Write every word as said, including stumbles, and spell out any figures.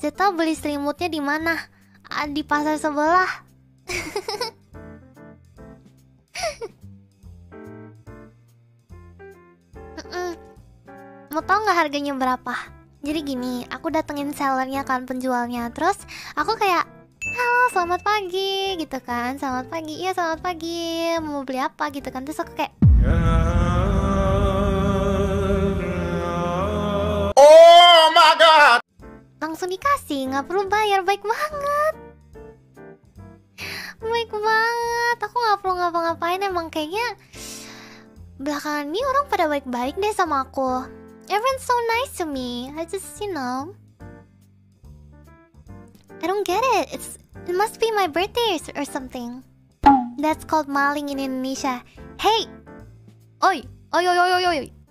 Zeta beli selimutnya di mana? Ah, di pasar sebelah. Mm-mm. Mau tau nggak harganya berapa? Jadi gini, aku datengin sellernya kan, penjualnya. Terus aku kayak, halo selamat pagi gitu kan. Selamat pagi, iya selamat pagi. Mau beli apa gitu kan. Terus aku kayak, Oh my god. langsung dikasih, nggak perlu bayar. Baik banget. Baik banget. Aku nggak perlu ngapa-ngapain. Emang kayaknya belakangan ini orang pada baik-baik deh sama aku. Everyone's so nice to me. I just, you know, I don't get it. It's it must be my birthday or something. That's called maling in Indonesia. Hey, oi, oi, oi, oi, oi, oi.